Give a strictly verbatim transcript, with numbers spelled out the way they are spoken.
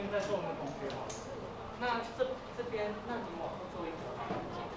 面再说我们的同学好了。那这这边，那你往后做一个。